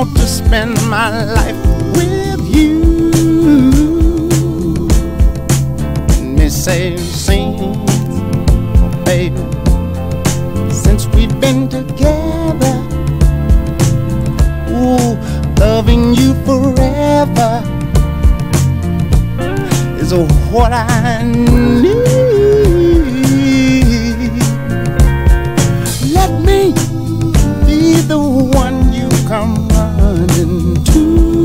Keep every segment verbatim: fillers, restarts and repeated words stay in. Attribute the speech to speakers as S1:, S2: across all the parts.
S1: to spend my life with you. Me say, sing, baby, since we've been together, ooh, loving you forever is what I need. Let me be the one you come running to.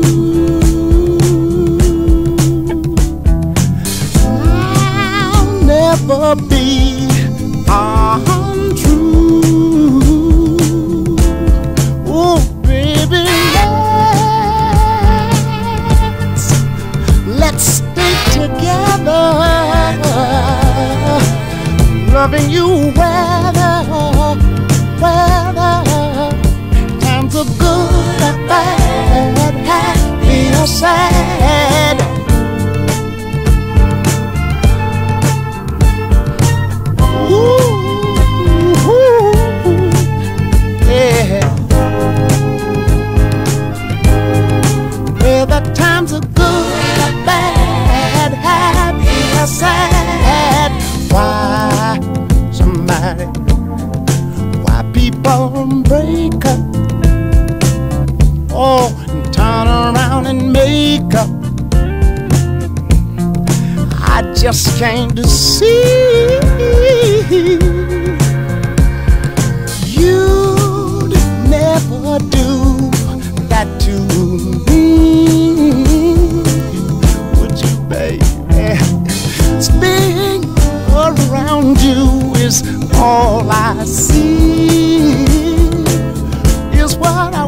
S1: I'll never be untrue. Oh, baby, let's, let's stay together, loving you weather, weather. Times are good or bad, happy or sad. Ooh, yeah. Well, the times are good or bad, happy or sad. Why somebody, why people break up, oh, and turn around and make up? I just came to see you'd never do that to me, would you, baby? Being around you is all I see, is what I